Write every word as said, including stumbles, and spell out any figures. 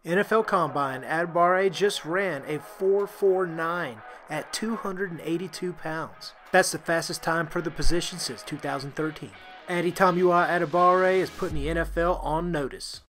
N F L Combine, Adebawore just ran a four forty-nine at two hundred eighty-two pounds. That's the fastest time for the position since two thousand thirteen. Adetomiwa Adebawore is putting the N F L on notice.